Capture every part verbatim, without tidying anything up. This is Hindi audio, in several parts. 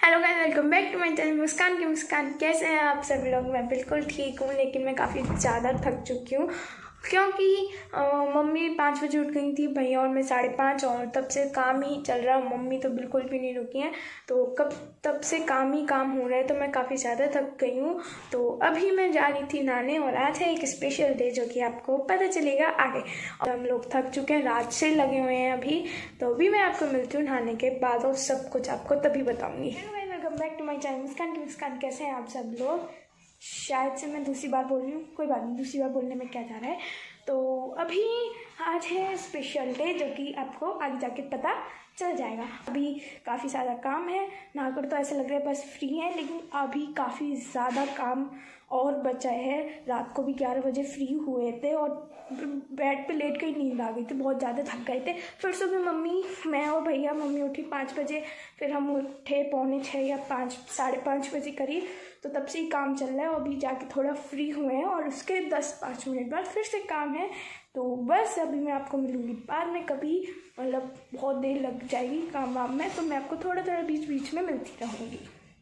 Hello guys, welcome back to my channel Muskan की मुस्कान। कैसे हैं आप सब लोग? मैं बिल्कुल ठीक हूँ, लेकिन मैं काफ़ी ज़्यादा थक चुकी हूँ क्योंकि आ, मम्मी पाँच बजे उठ गई थी, भैया और मैं साढ़े पाँच, और तब से काम ही चल रहा। मम्मी तो बिल्कुल भी नहीं रुकी हैं, तो कब तब से काम ही काम हो रहा है, तो मैं काफ़ी ज़्यादा थक गई हूँ। तो अभी मैं जा रही थी नहाने, और आज है एक स्पेशल डे जो कि आपको पता चलेगा आगे। और हम लोग थक चुके हैं, रात से लगे हुए हैं अभी, तो अभी मैं आपको मिलती हूँ नहाने के बाद और सब कुछ आपको तभी बताऊँगी। Welcome back to my channel Muskan की मुस्कान। कैसे हैं आप सब लोग? शायद से मैं दूसरी बार बोल रही हूँ, कोई बात नहीं, दूसरी बार बोलने में क्या जा रहा है। तो अभी आज है स्पेशल डे जो कि आपको आगे जाके पता चल जाएगा। अभी काफ़ी सारा काम है, नहाकर तो ऐसा लग रहा है बस फ्री है, लेकिन अभी काफ़ी ज़्यादा काम और बचा है। रात को भी ग्यारह बजे फ्री हुए थे और बेड पे लेट के ही नींद आ गई थी, बहुत ज़्यादा थक गए थे। फिर सुबह मम्मी, मैं और भैया, मम्मी उठी पाँच बजे, फिर हम उठे पौने छः या पाँच साढ़े पाँच बजे करीब। तो तब से ही काम चल रहा है, और अभी जाके थोड़ा फ्री हुए हैं, और उसके दस पाँच मिनट बाद फिर से काम है। तो बस अभी मैं आपको मिलूँगी बाद में कभी, मतलब बहुत देर लग जाएगी काम वाम में, तो मैं आपको थोड़ा थोड़ा बीच बीच में मिलती रहूँगी।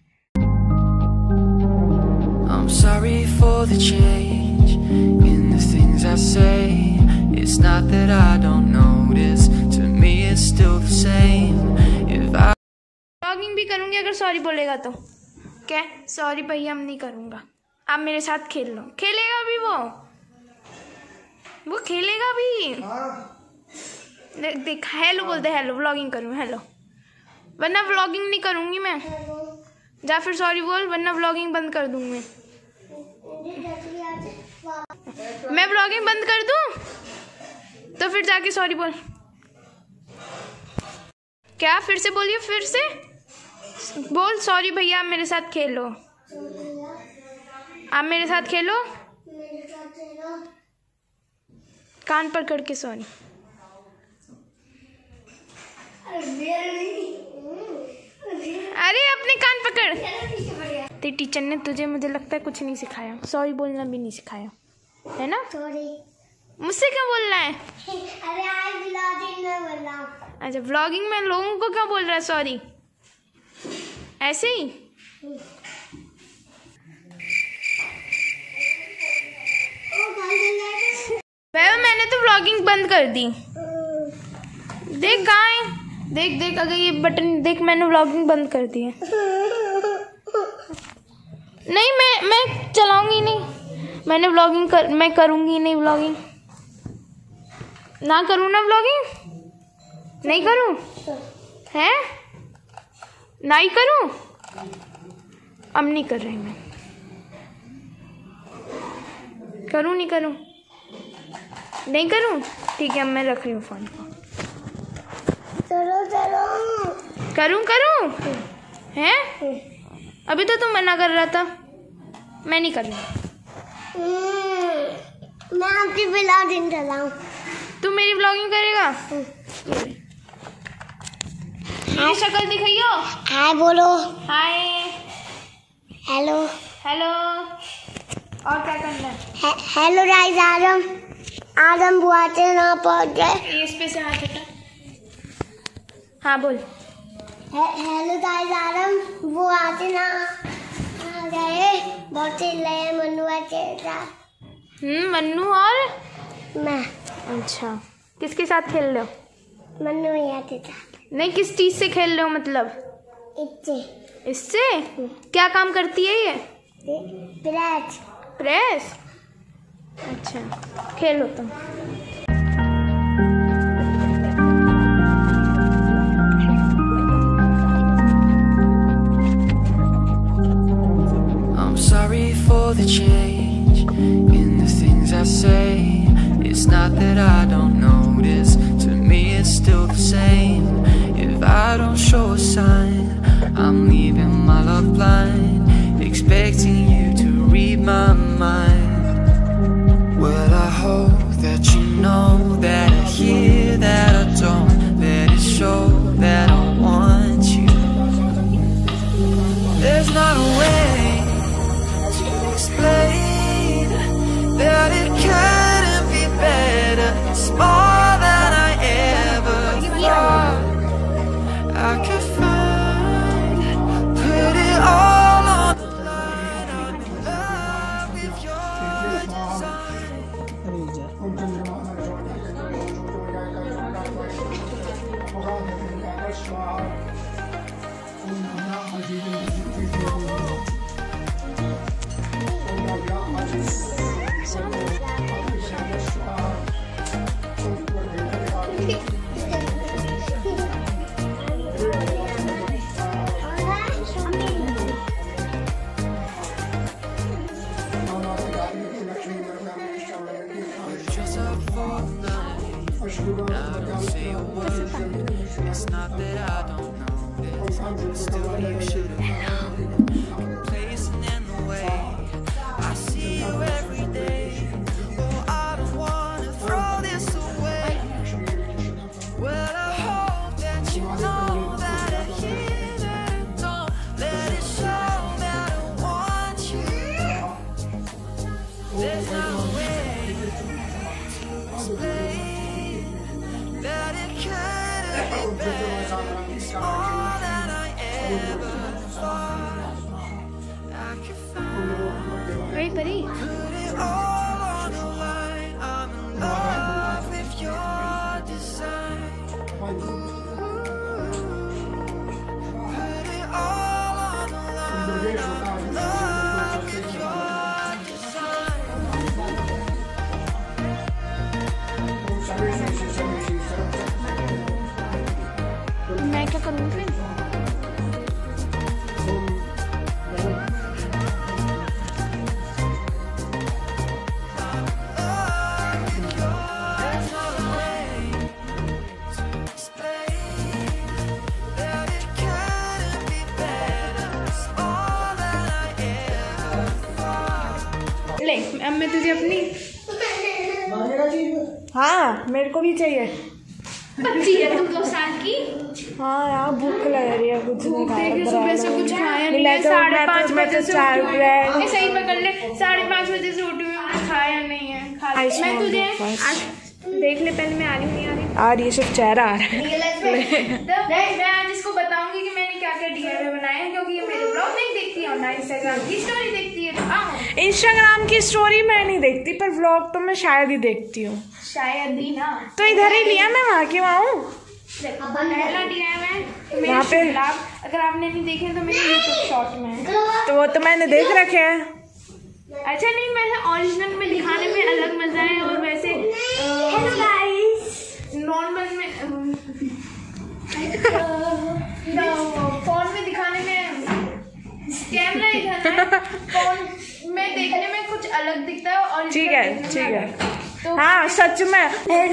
I'm sorry for the change in the things I say. It's not that I don't notice, to me it's still the same. If I vlogging भी करूँगी अगर सॉरी बोलेगा तो। क्या सॉरी भैया, हम नहीं करूँगा, आप मेरे साथ खेल लो। खेलेगा भी वो वो खेलेगा भी। देख देख हेलो बोलते, हेलो व्लॉगिंग करूँ, हेलो, वरना व्लॉगिंग नहीं करूँगी मैं। जा फिर सॉरी बोल, वरना व्लॉगिंग बंद कर दूँगी मैं। मैं व्लॉगिंग बंद कर दूँ तो फिर जाके सॉरी बोल। क्या फिर से बोलिए, फिर से बोल सॉरी भैया, आप मेरे साथ खेलो, आप मेरे साथ खेलो, कान पकड़ के सॉरी। अरे अपने कान पकड़। तेरी टीचर ने तुझे, मुझे लगता है, कुछ नहीं सिखाया, सॉरी बोलना भी नहीं सिखाया है ना? सॉरी मुझसे क्या बोलना है? अरे आज व्लॉगिंग में बोल रहा हूँ। अच्छा व्लॉगिंग में लोगों को क्या बोल रहा है सॉरी? ऐसे ही वह मैंने तो व्लॉगिंग बंद कर दी। देख कहाँ है, देख देख, अगर ये बटन देख, मैंने व्लॉगिंग बंद कर दी है। नहीं मैं मैं चलाऊंगी नहीं, मैंने व्लॉगिंग कर मैं करूंगी नहीं व्लॉगिंग। ना करूँ ना व्लॉगिंग, नहीं करूँ है, नहीं करूँ, अब नहीं कर रही मैं। करूँ नहीं करूँ, नहीं करूँ, ठीक है, अब मैं रख रही हूँ फोन को। चलो चलो करूँ करूँ हैं? अभी तो तुम मना कर रहा था, मैं नहीं कर रही। मैं आपकी व्लॉगिंग चलाऊं, तू मेरी व्लॉगिंग करेगा? मेरी शक्ल दिखाइयो। हाय बोलो। Hi hello hello. और क्या करना है? हेलो गाइस, आदम आदम बुआ से ना पहुंच गए। इस पे से हाथ हटा। हाँ बोल। हेलो गाइस, आदम बुआ से ना आ गए, बहुत चिल्लाए मनुआ के साथ। हम्म मन्नू और मैं। अच्छा, किसके साथ खेल रहे हो? मन्नू यहाँ के साथ। नहीं, किस चीज से खेल रहे हो मतलब? इससे। इससे क्या काम करती है ये? प्रेस। प्रेस? अच्छा खेलो तुम। I'm sorry for the change in the things I say. It's not that I don't notice, to me it's still the same. If I don't show a sign, I'm leaving my love blind, expecting you to read my mind. Well, I hope that you know that I hear that I don't, let it show that I want you. There's not a way to explain that it couldn't be better. It's more than I ever thought I could वही परी मैं क्या करूँ फिर? ले अब मैं तुझे अपनी हाँ मेरे को भी चाहिए। बच्ची है तू दो साल की। हाँ यार भूख लग रही है, कुछ नहीं खाया। सुबह से कुछ खाया नहीं है। साढ़े पाँच बजे से उठी सही पकड़ ले, साढ़े पाँच बजे से उठी हुई हूँ, खाया नहीं है। खा मैं तुझे आज देख ले, पहले मैं आ रही नहीं आ रही आ रही है, सिर्फ चेहरा आ रहा है। मैं आज इसको बताऊंगी कि मैंने क्या क्या डीआईवाई बनाया, क्योंकि ये मेरे ब्लॉग नहीं देखती है और ना इंस्टाग्राम की स्टोरी देखती है। तो इंस्टाग्राम की स्टोरी मैं नहीं देखती, पर व्लॉग तो मैं शायद ही देखती हूँ। शायद ही ना, तो इधर ही लिया, मैं वहाँ क्यों आऊँ? पहला डीआईवाई वहाँ पे अगर आपने नहीं देखे तो मेरे यूट्यूब शॉर्ट में है, तो वो तो मैंने देख रखे हैं। अच्छा नहीं, वैसे ओरिजिनल में दिखाने में अलग मजा है और वैसे हेलो गाइस नॉर्मल में फोन में दिखाने में कैमरा इधर है, फोन में देखने में कुछ अलग दिखता है। और ठीक है ठीक है तो हाँ सच में।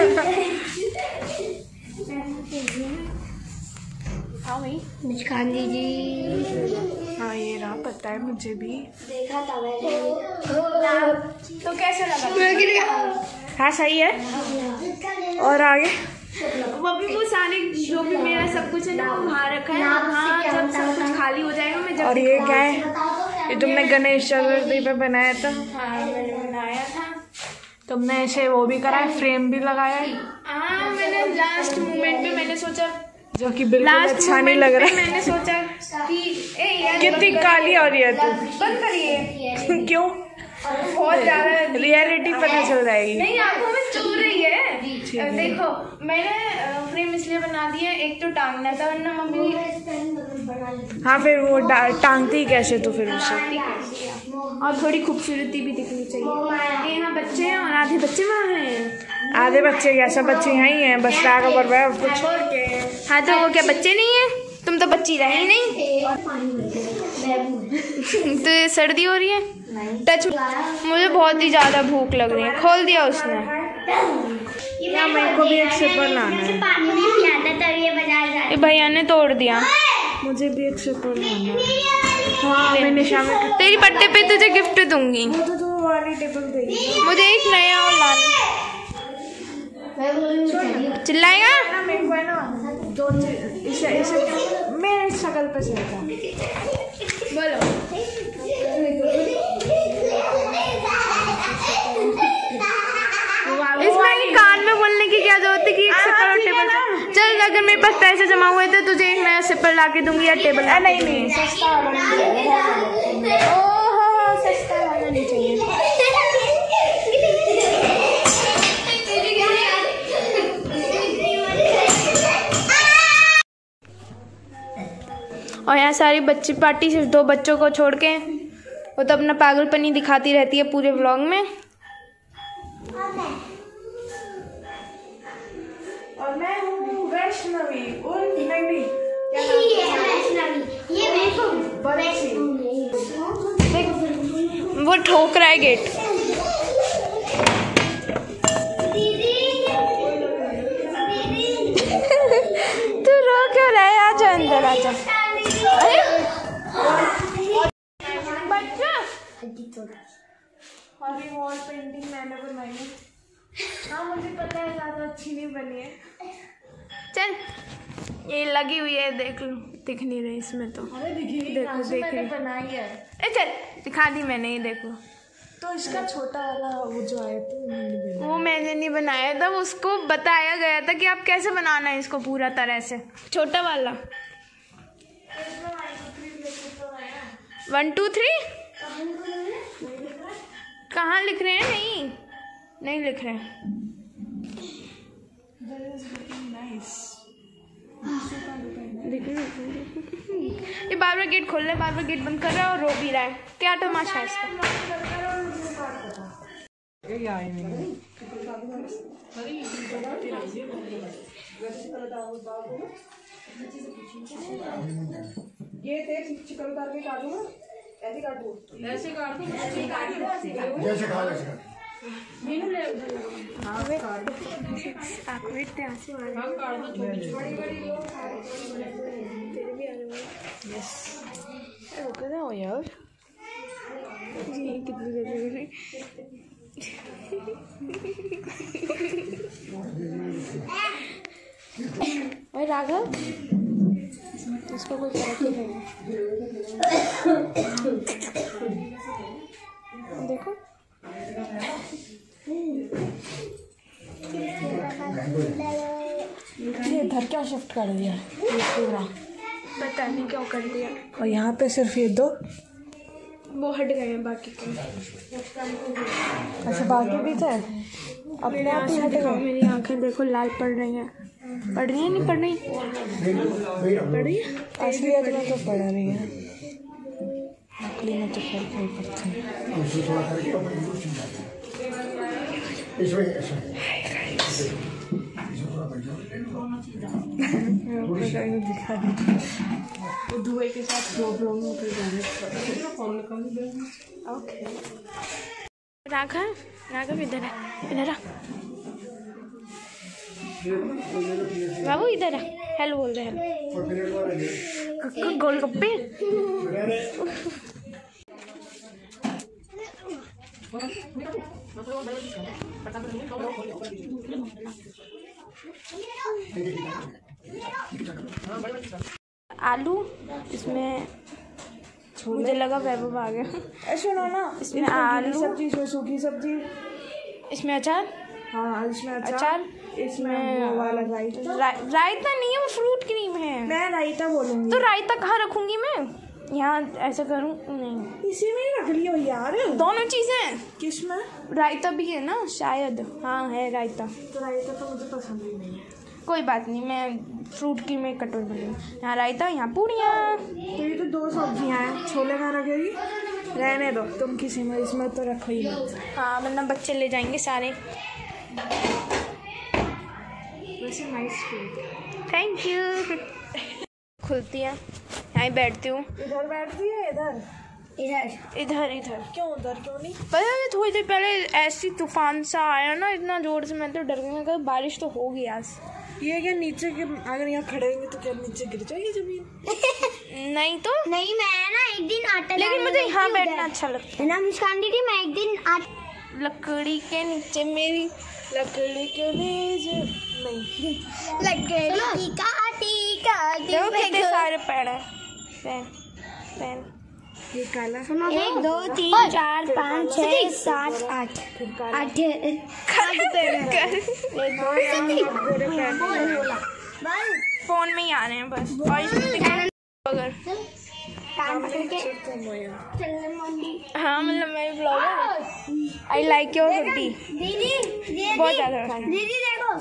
हाँ भाई मुस्कान दीजिए। हाँ ये रहा, पता है मुझे भी। देखा था मैंने। तो कैसा लगा? हाँ सही है। और आगे वो भी वो सारे जो भी मेरा सब कुछ है ना वो वहाँ रखा है। हाँ जब सब कुछ खाली हो जाएगा मैं जब। और ये क्या है? ये तुमने गणेश चतुर्थी पे बनाया था? हाँ मैंने बनाया था। तुमने ऐसे वो भी करा है, फ्रेम भी लगाया है? हाँ मैंने लास्ट मोमेंट पे मैंने सोचा, जो कि बिल्कुल अच्छा नहीं लग रहा है। मैंने सोचा कि ए यार कितनी काली हो रही है तू। बंद करिए। क्यों? बहुत ज्यादा रियलिटी पता चल जाएगी। नहीं आंखों में चुभ रही है। देखो मैंने फ्रेम इसलिए बना दिया, एक तो टांगना था वरना मम्मी। हाँ फिर वो टांगती कैसे तो फिर उसे, और थोड़ी खूबसूरती भी दिखनी चाहिए। यहाँ बच्चे हैं और आधे बच्चे वहाँ हैं। आधे बच्चे क्या, सब बच्चे यहाँ ही हैं, बस टागा पर है उसको छोड़ के। हाँ तो वो क्या बच्चे नहीं है? तुम तो बच्ची रहे ही नहीं। तो ये सर्दी हो रही है, टच। मुझे बहुत ही ज्यादा भूख लग रही है। खोल दिया उसने। या मेरे को भी एक सिपर लाना है। पानी नहीं पिलाता तब ये बाजार जा। ये भैया ने तोड़ दिया। मुझे भी एक सिपर लाना है। हाँ मैं निशा में तेरी बर्थडे पे तुझे गिफ्ट दूंगी। वो तो तू वाली टेबल देगी। मुझे एक नया और लाना। चिल्लाएगा ना मेरे को है ना दो इसे इसे मेरे शक्ल पे से था। बोलो। इसमें कान में बोलने की क्या जरूरत है कि एक सिपर और टेबल। चल अगर मेरे पास पैसे जमा हुए थे तुझे एक नया सिपर ला के दूंगी या टेबल। नहीं नहीं सस्ता वाला। ओहो सस्ता वाला नहीं चाहिए। और यहाँ सारी बच्ची पार्टी सिर्फ दो बच्चों को छोड़ के, वो तो अपना पागलपनी दिखाती रहती है पूरे व्लॉग में। और मैं हूँ वैष्णवी। और नहीं नहीं ये है वैष्णवी, ये वैष्णवी। वो ठोक रहा है गेट। तू रो क्यों रहा है? आजा अंदर आजा। अरे बच्चा और ये वॉल पेंटिंग मैंने बनाई है। हाँ मुझे पता है ज़्यादा अच्छी नहीं बनी है। चल ये लगी हुई है, देख लो। दिख नहीं रही इसमें तो। अरे दिखी देखो देख मैंने बनाई है। ए चल दिखा दी मैंने, ये देखो। तो इसका छोटा वाला वो जो आया था मैंने बनाया। वो मैंने नहीं बनाया था, उसको बताया गया था कि आप कैसे बनाना है इसको पूरा तरह से। छोटा वाला वन टू थ्री कहाँ लिख रहे हैं? नहीं नहीं लिख रहे हैं। ये बार बार गेट खोल रहा है, बार बार गेट बंद कर रहा है और रो भी रहा है। क्या तमाशा है इसका? ये थे चिकन उतार के काटू ना, ऐसे काटू, ऐसे काट दो, ऐसे काट दो, जैसे खा जैसे मीनू ले उधर लगा। हां वे काट दो, आपको इतने आंसू आ रहे हैं। हां काट दो, छोटी बड़ी बड़ी तेरे भी आ रहे हैं। यस रुक जाओ यार, ये कितनी देर हो गई। ओए राघव, इसको कोई फर्क ही नहीं है। देखो ये इधर क्या शिफ्ट कर दिया ये पूरा? पता नहीं क्यों कर दिया। और यहाँ पे सिर्फ ये दो, वो हट गए हैं बाकी के। अच्छा बाकी भी थे अपने आप ही हट गए। मेरी आंखें देखो लाल पड़ रही हैं। पढ़ रही है नहीं पढ़ रही? पढ़ रही है। असलियत में तो पढ़ रही है, नकली में तो फर्क नहीं पड़ता। दिखा दी वो धुएं के साथ प्रॉब्लम ओके राघव, राघव इधर है, इधर आ बाबू, इधर आ। हेलो बोल रहे हैं। गोलगप्पे आलू, इसमें मुझे लगा वैभव आ गया। सुनो ना, इसमें आलू सब्जी, सूखी सब्जी, इसमें अचार, हाँ इसमें अचार, अचार, इसमें वो वाला रायता। रा, रायता नहीं है, वो फ्रूट क्रीम है। मैं रायता बोलूँगी। तो रायता कहाँ रखूंगी मैं? यहाँ ऐसा करूँ? नहीं, इसी में ही रख लियो यार। दोनों चीजें। किस में? रायता भी है ना शायद। हाँ है रायता। तो रायता तो मुझे पसंद ही नहीं है। कोई बात नहीं, मैं फ्रूट की में कटोरी बनी। यहाँ रायता, यहाँ पूड़ियाँ। तो ये तो दो सब्जियाँ हैं, छोले में रखेगी, रहने दो तुम किसी में, इसमें तो रखो ही मत। हाँ वरना बच्चे ले जाएंगे सारे। वैसे नाइस फूड। Thank you. खुलती है, यहाँ बैठती हूँ। इधर बैठती है? इधर इधर इधर इधर क्यों? उधर क्यों नहीं? पता है थोड़ी देर पहले ऐसी तूफान सा आया ना, इतना जोर से, मैं तो डर गई। मैं कहा बारिश तो होगी आज। ये क्या नीचे के, अगर यहाँ खड़े होंगे तो क्या नीचे गिर जाएगी जमीन? नहीं तो नहीं, मैं ना एक दिन आटा, लेकिन मुझे यहाँ बैठना अच्छा लगता है ना मुस्कान दीदी। मैं एक दिन आटा, है। लकड़ी के नीचे मेरी लकड़ी के नीचे नहीं, लकड़ी की काटी काटी देखो कितने सारे पेड़ हैं। पेड़ पेड़ ये काला एक दो तीन चार पाँच छः सात आठ आठ फोन में ही आ रहे हैं बस। और इसमें दिखाना अगर हाँ मतलब मैं blogger. I like your hoodie. दीदी बहुत ज्यादा दीदी देखो,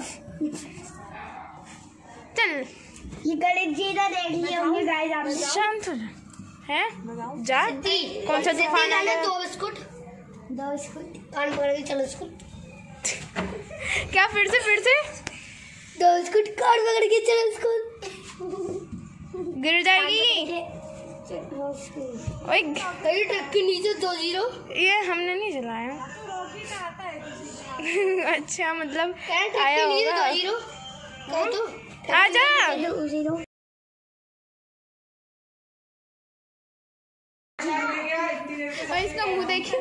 चल ये गणेश जी का देख लिए होंगे गाइस आप। शांत हो जा। है जा। कौन सा तूफान आ गया? दो बिस्कुट दो बिस्कुट कान पकड़ के चलो बिस्कुट। क्या फिर से फिर से दो बिस्कुट कान पकड़ के चलो बिस्कुट। गिर जाएगी। ओए कहीं ट्रक के नीचे दो जीरो। ये हमने नहीं चलाया। अच्छा मतलब आया होगा। आजा। और इसका मुंह देखिए।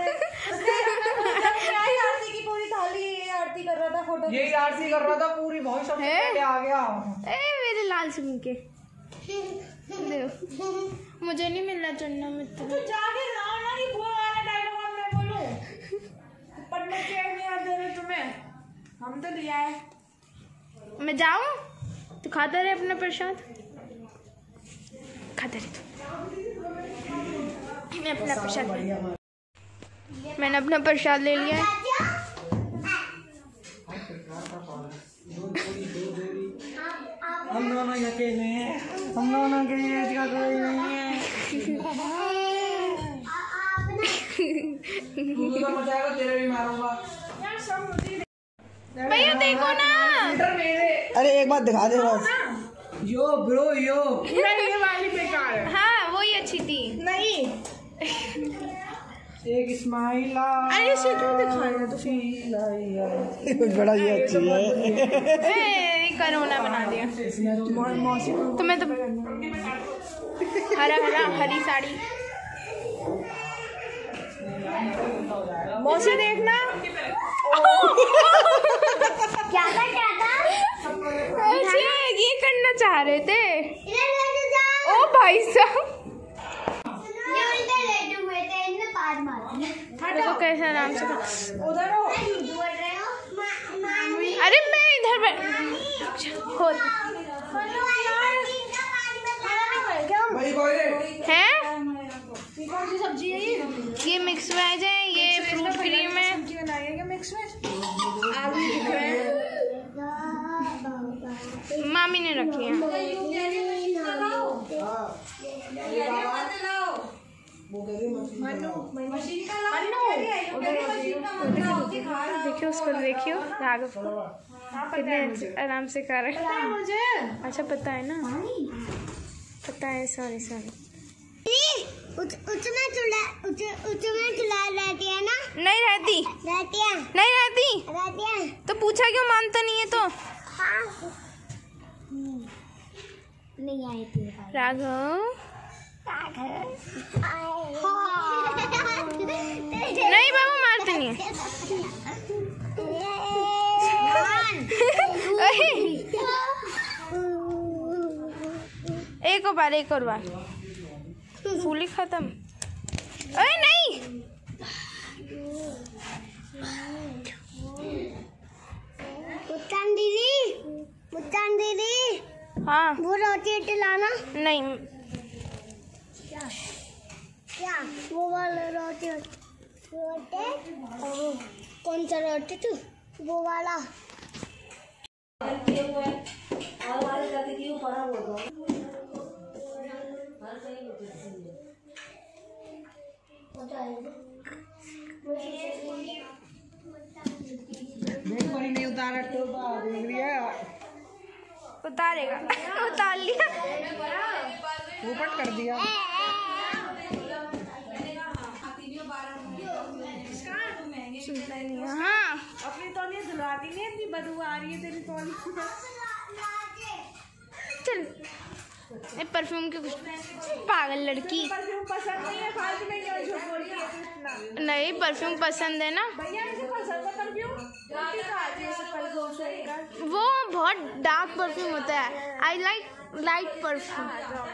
आरती की पूरी थाली, ये आरती कर रहा था, फोटो ये आरती कर रहा था पूरी, बहुत सब पहले आ गया। ए मेरे लाल सिंह के देखो, मुझे नहीं मिल रहा चुनना में तो जाके ना ना ये वो वाला डायलॉग मैं बोलूं, पढ़ने के नहीं याद दे रहे तुम्हें, हम तो दिया है। मैं जाऊं तो खाता रहे अपना प्रसाद, खाता रहे। मैं अपना प्रसाद मैंने अपना प्रसाद ले लिया है। हम दोनों अकेले हैं, हम दोनों के एज का कोई नहीं है। तेरे भी मारूंगा भैया देखो ना। अरे एक बात दिखा दे बस। यो ब्रो यो नहीं, ये वाली बेकार है। हाँ वही अच्छी थी। नहीं, एक स्माइल। अरे इसे क्यों दिखाया तो कुछ बड़ा ये अच्छी है। ए, करोना बना दिया। तो मैं तो हरा हरा हरी साड़ी। मौसी देखना। क्या था क्या था? ऐसे ये करना चाह रहे थे। इधर लेके जाओ। ओ भाई साहब ये उल्टे लेटे हुए थे, इनने पार मार दिया। देखो कैसे आराम से। उधर हो। बोल रहे हो मा- मामी। अरे मैं इधर बैठ हो भाई कोई है। ये कौन सी सब्जी है ये? ये मिक्स वेज है, ये फ्रूट क्रीम है। सब्जी बनाई है क्या मिक्स वेज? आलू दिख रहे हैं। मामी ने रखी है। देखियो उसको, देखियो राघव कितने आराम से कर रहे हैं। मुझे अच्छा पता है ना, पता है। Sorry sorry. उसमें चुला उसमें चुला रहती है ना? नहीं रहती, रहती है नहीं रहती। रहती है। तो पूछा क्यों, मानता नहीं है तो। हाँ नहीं आई थी राघव हाँ। नहीं बाबू मारते नहीं है। एक और बार, एक और बार। फूली खत्म। अरे नहीं, मुस्कान दीदी, मुस्कान दीदी, हाँ वो रोटी लाना। नहीं। क्या वो वाला रोटी? रोटी और वो कौन सा रोटी तू? वो वाला। देख कोई नहीं उतारा तो देख लिया, उतारेगा। उतार लिया। ऊपर कर दिया। हाँ अपनी तौलिया धुलवाती नहीं, इतनी बदबू आ रही है तेरी तौलिया। चल, ये परफ्यूम की कुछ पागल लड़की। परफ्यूम पसंद नहीं है, फालतू में क्यों झूठ बोलती है तू इतना? नहीं परफ्यूम पसंद है ना। भैया मुझे पसंद है परफ्यूम। रोटी तो आती है कल घूम से लेकर। वो बहुत डार्क परफ्यूम होता है। I like light perfume.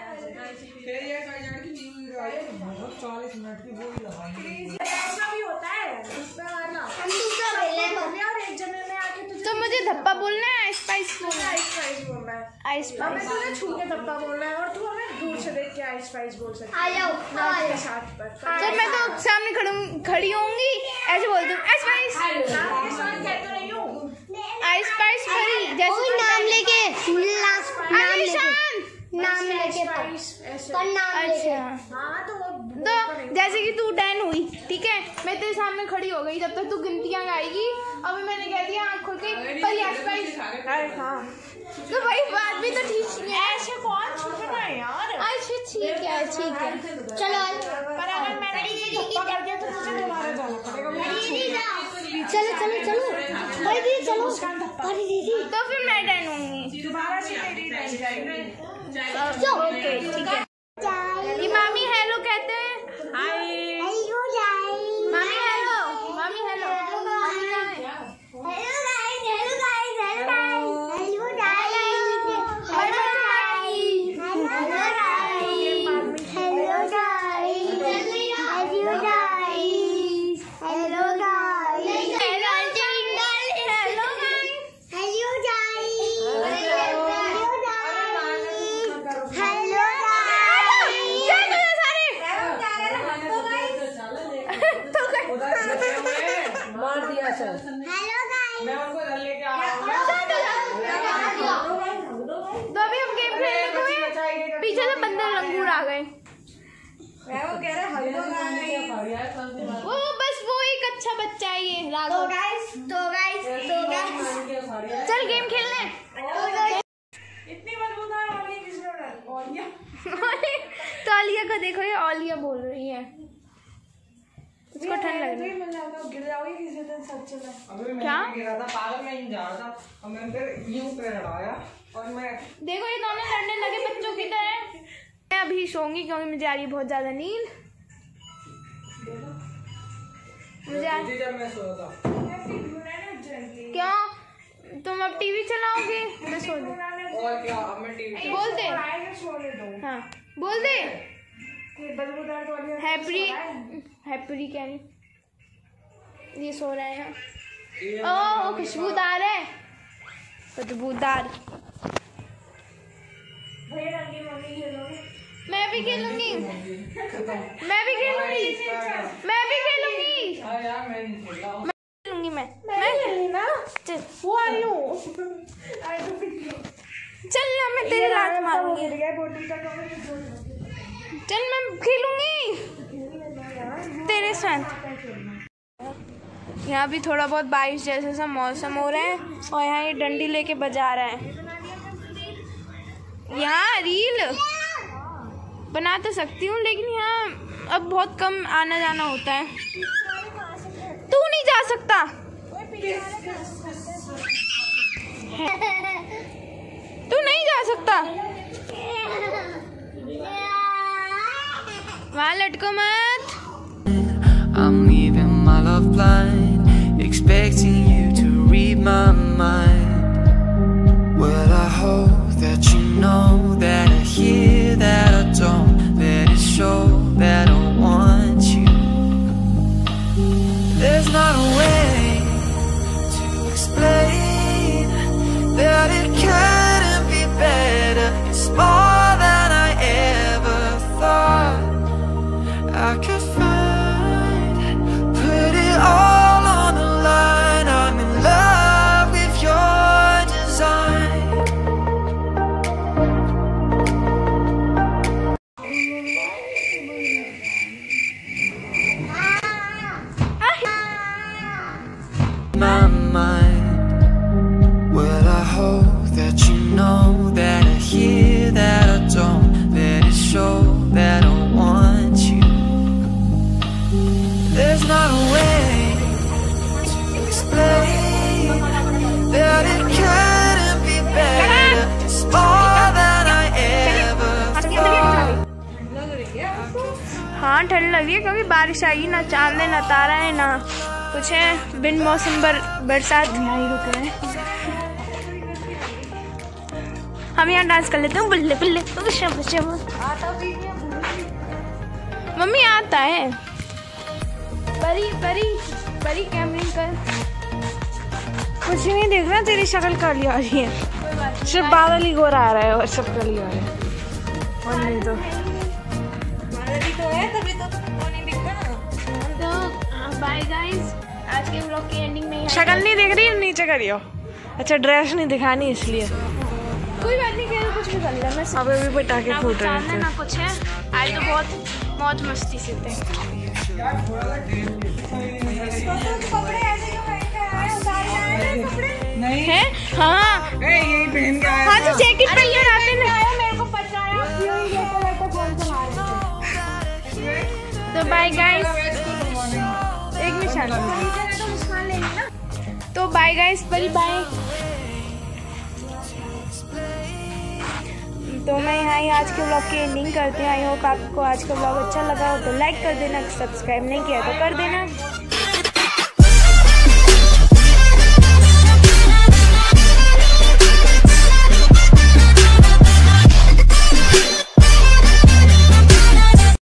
चालीस मिनट की वो ही लगाएंगे। ऐसा भी होता है दूसरा वाला। हम दूसरा ले ले तो। और एक जने ने आके तुझे तो मुझे धप्पा बोलना है, आइस स्पाइस बोलना है। आइस स्पाइस बोलना है। आइस हमें स्पाइस। तुझे छू के धब्बा बोलना है और तू हमें दूर से देख के आइस स्पाइस बोल सकती आ जाओ, आ है जाओ। साथ पर। तो मैं तो सामने खड़ूं खड़ी होंगी, ऐसे बोल दूँ आइस स्पाइस, आपके साथ कहते नहीं हूँ। आइस स्पाइस भरी जैसे कोई नाम लेके ला- नाम लेके आलिशान। नाम लेके पर ऐसे। पर नाम लेके। अच्छा हाँ तो वो तो जैसे कि तू डैन हुई, ठीक है, मैं तेरे सामने खड़ी हो गई, जब तक तू गिनतियाँ गाएगी। अभी मैंने कह दिया आँख खोल के पर आइस स्पाइस। हाँ तो भाई बात भी तो ठीक है। ऐसे कौन छूटना है यार? अच्छा ठीक है, ठीक है। चलो पर अगर मैंने धब्बा कर दिया तो तुझे दोबारा जाना पड़ेगा। चलो चलो चलो भाई दीदी चलो भाई दीदी तो फिर मैं डैन होंगी। दोबारा से तेरी बन जाएगी। ओके ठीक है। ये मामी हेलो कहते हैं। हाय। हेलो गाइस मामी हेलो, मामी हेलो। मामी कहाँ है? Hello guys hello guys hello guys hello guys bye bye मामी। Hello guys hello guys hello guys hello guys hello Jingle, hello guys. Hello guys hello guys hello guys hello guys मैं उनको इधर लेके आ रहा हूँ। तो अभी हम गेम खेलने को हैं, पीछे से बंदर लंगूर आ गए। मैं वो कह रहा हेलो गाइस, वो बस वो एक अच्छा बच्चा है ये तो राघव। गाइस तो गाइस तो गाइस चल गेम खेलने। इतनी मजबूत वाली किसने बनाई? ओलिया। तो आलिया को देखो, ये आलिया बोल रही है, उसको ठंड लग रही है। मिल जाता गिर जाओगी किसी दिन सच में। अभी मैं क्या? गिरा था पागल, मैं नहीं जा रहा था और मैंने फिर यूं पे लड़ाया और मैं देखो ये दोनों लड़ने लगे बच्चों की तरह। मैं अभी सोऊंगी क्योंकि मुझे आ रही है बहुत ज्यादा नींद। मुझे आ... जी जब मैं सोया था। क्यों तुम अब टीवी चलाओगे? मैं सो दूं। और क्या, अब मैं टीवी बोल दे। हाँ बोल दे। बदबूदार तो वाली हैप्पी हैप्पी क्या नहीं, ये सो रहे हैं। ओह खुशबूदार है, बदबूदार। भैया रंगी मम्मी खेलोगे? मैं भी खेलूंगी, मैं भी खेलूंगी, मैं भी खेलूंगी, हाँ यार मैं नहीं खेल रहा हूँ। मैं खेलूंगी। मैं मैं खेलूंगी ना। चल वो आई हूँ। चल ना, मैं तेरे लात मारूंगी। चल मैं खेलूंगी तेरे साथ। यहाँ भी थोड़ा बहुत बारिश जैसा सा मौसम हो रहा है और यहाँ ये डंडी लेके बजा रहा है। यहाँ रील बना तो सकती हूँ लेकिन यहाँ अब बहुत कम आना जाना होता है। तू नहीं जा सकता, तू नहीं जा सकता, वहाँ लटको मत। I'm leaving my love blind, expecting you to read my mind. Well, I hope that you know that I hear that I don't, let it show that I want you. There's not a way to explain that it couldn't be better. It's more than I ever thought I could find. Put it all on the line. I'm in love with your design. My mind. Well, I hope that you know that I hear that I don't, let it show that I want you. There's not a way to explain that it couldn't be better. It's more than I ever thought. हाँ ठंड लग रही है क्योंकि बारिश आई ना चांद है ना तारा है ना कुछ है। बिन मौसम बर, बरसात यहाँ ही रुक रहे हैं। हम यहाँ डांस कर लेते हैं बुल्ले बुल्ले शब शब। मम्मी आता है। परी परी परी कैमरिंग कर। कुछ नहीं देख रहा, तेरी शक्ल काली आ रही है, सिर्फ बादल ही गोरा आ रहा है और सब काली आ रहा है और नहीं तो तो है तभी तो वो नहीं दिख रहा ना। तो बाय गाइस, आज के व्लॉग की एंडिंग में शक्ल नहीं दिख रही, नीचे करियो। अच्छा ड्रेस नहीं दिखानी इसलिए कोई बात नहीं, खेल कुछ भी कर ले। मैं अबे भी पटाखे ना फूट कुछ रहे जानना थे। ना कुछ है, आज तो बहुत मौज मस्ती से थे। नहीं हैं? हाँ ए, यही पहन के आया हाँ था। तो जैकेट पहन के आते ना। तो बाय गाइस, एक निशान। तो बाय गाइस, बड़ी बाय। तो मैं यहाँ ही आज के ब्लॉग की एंडिंग करती हूँ। आई होप आपको आज का ब्लॉग अच्छा लगा हो तो लाइक कर देना, सब्सक्राइब नहीं किया तो कर देना।